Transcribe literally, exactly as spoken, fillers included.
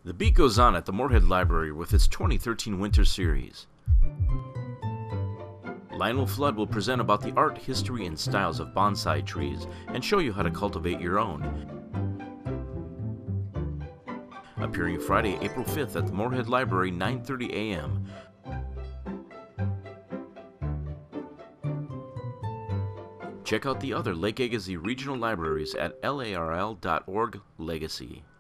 The beat goes on at the Moorhead Library with its twenty thirteen Winter Series. Lionel Flood will present about the art, history, and styles of bonsai trees and show you how to cultivate your own. Appearing Friday, April fifth at the Moorhead Library, nine thirty a m Check out the other Lake Agassiz regional libraries at larl dot org Legacy.